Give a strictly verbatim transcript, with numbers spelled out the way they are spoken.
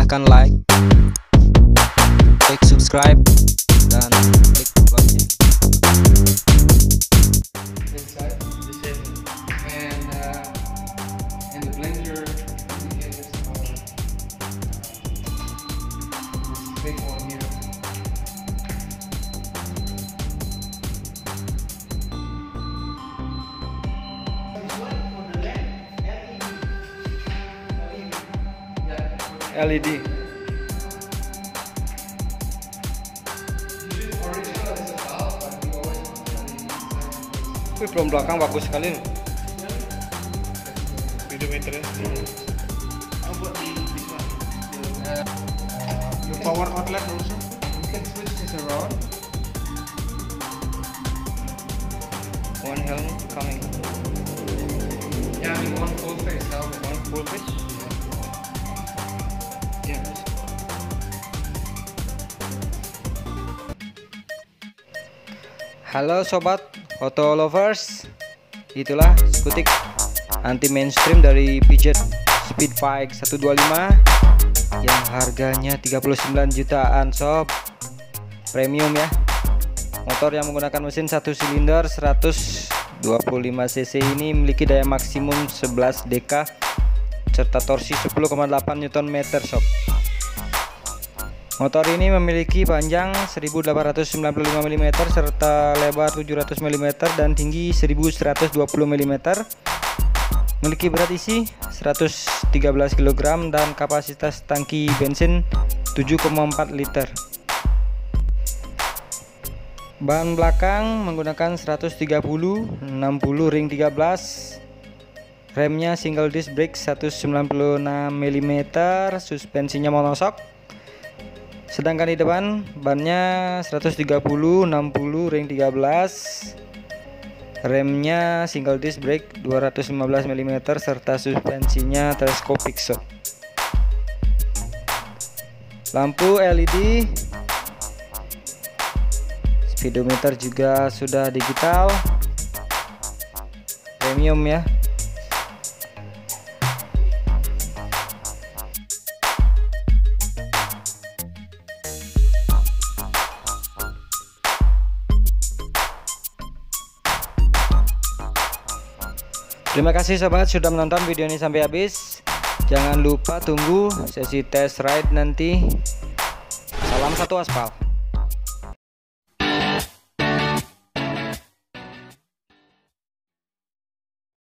silahkan like, klik subscribe, dan klik lonceng. Inside the shape, and uh, and the blender indicators are uh, this big one here. L E D. Wih, belum belakang bagus sekali nih. Speedometernya. Your power outlet also. You can switch this around. One helmet coming. Yeah, I mean one full face helmet. One full face. Yeah. Halo sobat Auto Lovers, itulah skutik anti mainstream dari Peugeot Speedbike seratus dua puluh lima yang harganya tiga puluh sembilan jutaan sob, premium ya. Motor yang menggunakan mesin satu silinder seratus dua puluh lima cc ini memiliki daya maksimum sebelas dk serta torsi sepuluh koma delapan newton meter sob. Motor ini memiliki panjang seribu delapan ratus sembilan puluh lima milimeter serta lebar tujuh ratus milimeter dan tinggi seribu seratus dua puluh milimeter. Memiliki berat isi seratus tiga belas kilogram dan kapasitas tangki bensin tujuh koma empat liter. Ban belakang menggunakan seratus tiga puluh enam puluh ring tiga belas. Remnya single disc brake seratus sembilan puluh enam milimeter, suspensinya monoshock. Sedangkan di depan bannya seratus tiga puluh enam puluh ring tiga belas, remnya single disc brake dua ratus lima belas milimeter serta suspensinya teleskopik sob. Lampu L E D, speedometer juga sudah digital, premium ya. Terima kasih sobat sudah menonton video ini sampai habis. Jangan lupa tunggu sesi test ride nanti. Salam satu aspal.